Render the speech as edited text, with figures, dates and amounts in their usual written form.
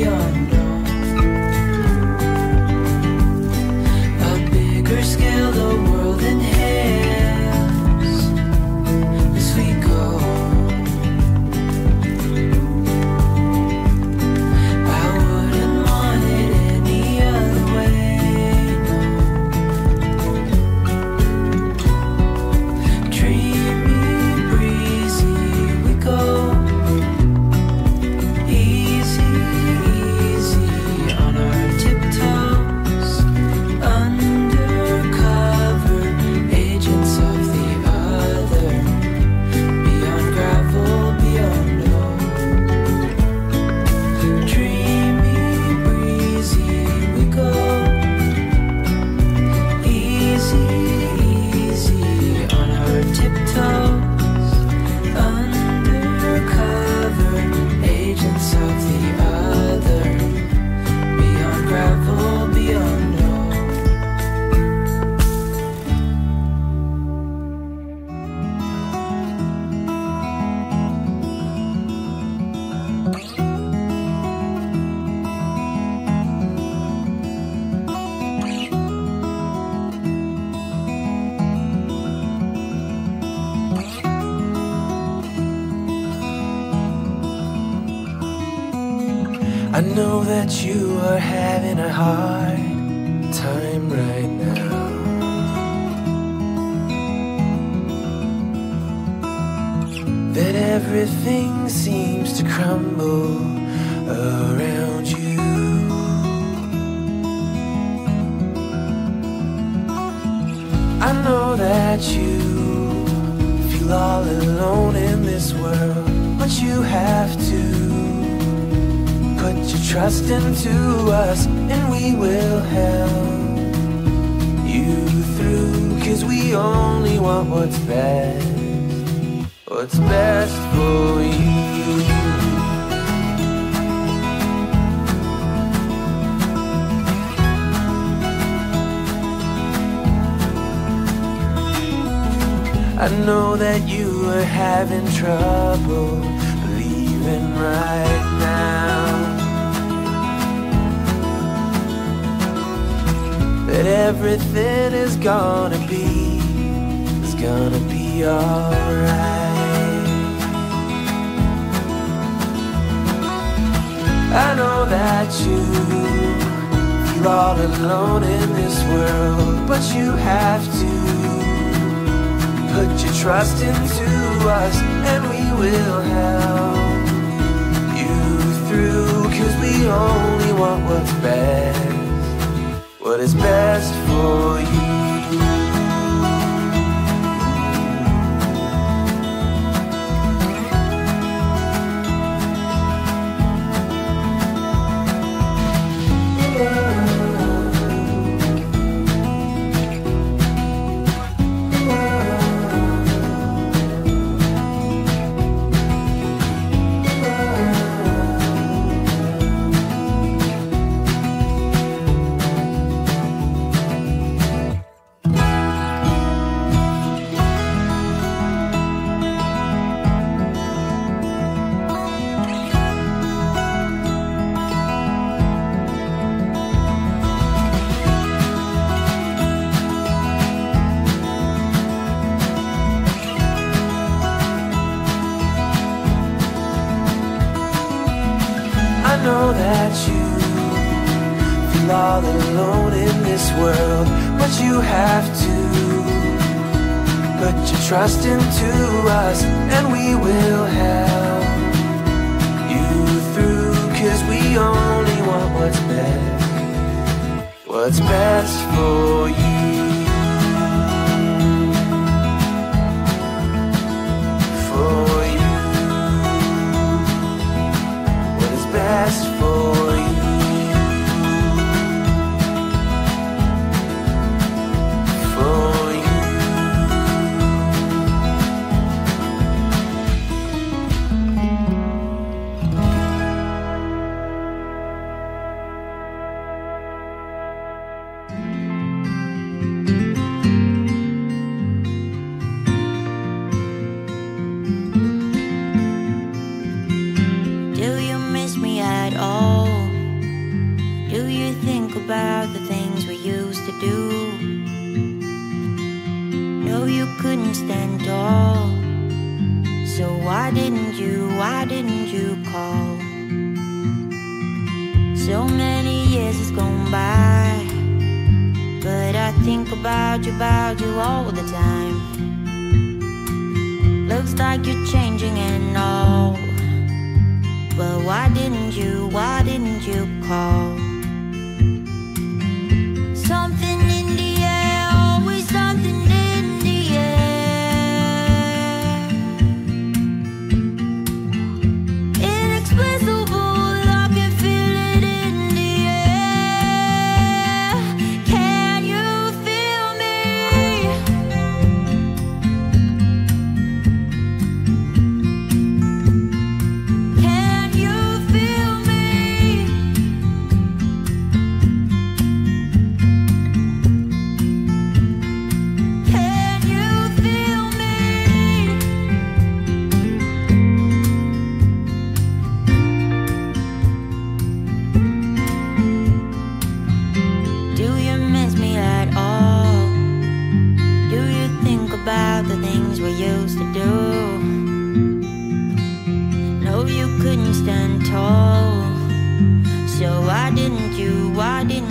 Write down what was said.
I know that you are having a hard time right now. That everything seems to crumble around you. I know that you feel all alone in this world, but you have to put your trust into us, and we will help you through. 'Cause we only want what's best for you. I know that you are having trouble believing right now that everything is gonna be alright. I know that you feel all alone in this world, but you have to put your trust into us, and we will help you through. 'Cause we only want what's best, what is best for you. I know that you feel all alone in this world, but you have to put your trust into us, and we will help you through. 'Cause we only want what's best for you. Best for you, for you. about the things we used to do. No, you couldn't stand tall. So why didn't you call? So many years has gone by, but I think about you all the time. Looks like you're changing and all, but why didn't you call? Something in the air, always something in the air. Inexplicable, I can feel it in the air. Can you feel me? Can you feel me? Can you feel me? Do you miss me at all? Do you think about the things we used to do? No, you couldn't stand tall. So why didn't you